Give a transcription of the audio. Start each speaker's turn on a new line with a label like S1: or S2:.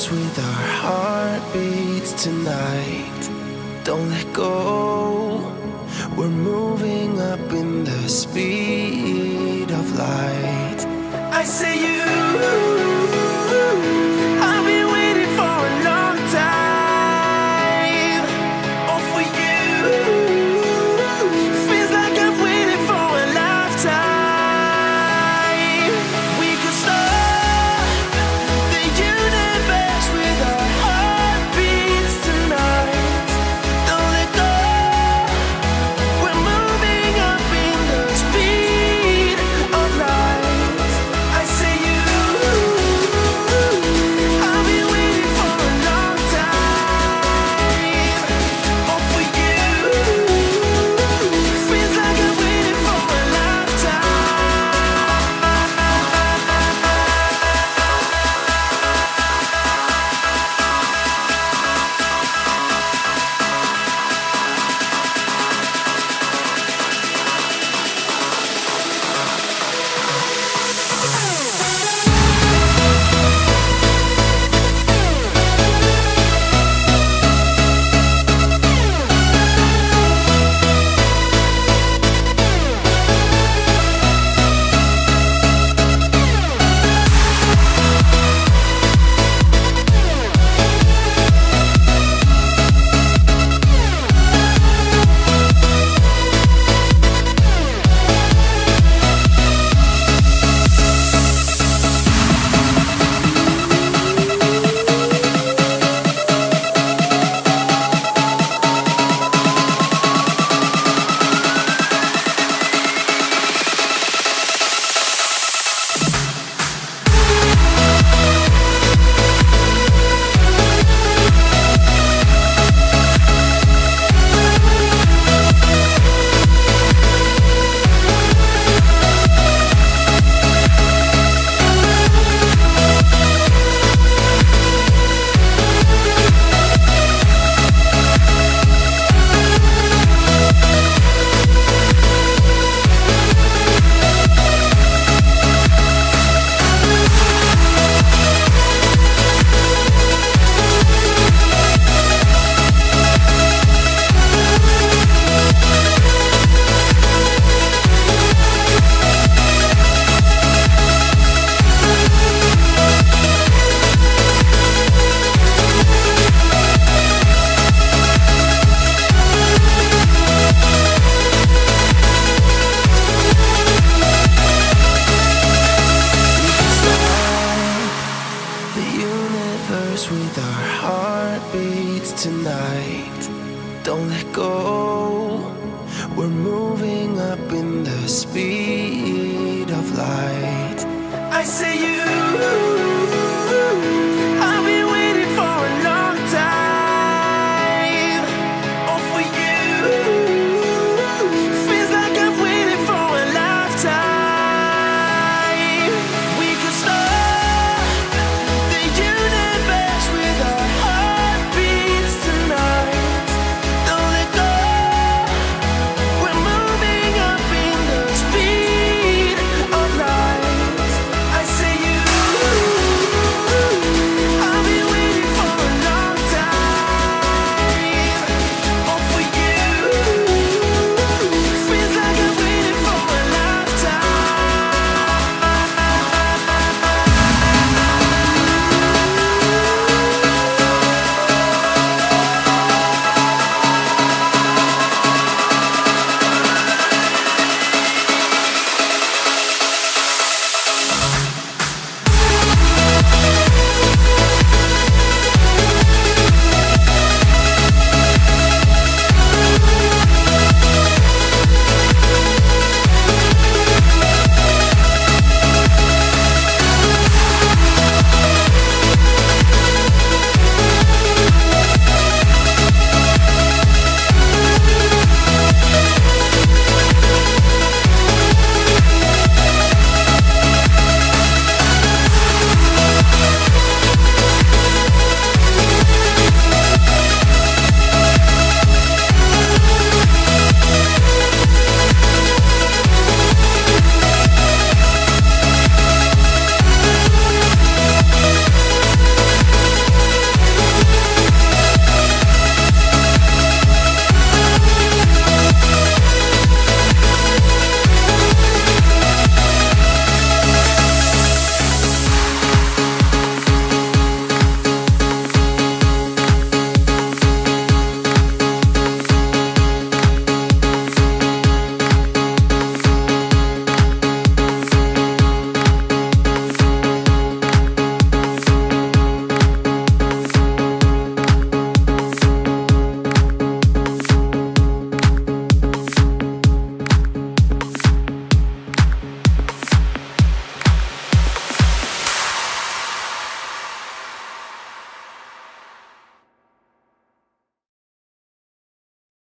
S1: universe with our heartbeats tonight. Don't let go. We're moving up in the speed of light. I say you, I've been waiting for a long time. Oh, for you, feels like I've waited for a lifetime. We could start the universe with our heartbeats tonight. Don't let go. We're moving up in the speed of light. I say you, I've been waiting for a long time. Oh, for you, feels like I've waited for a with our heartbeats tonight. Don't let go. We're moving up in the speed of light. I say you.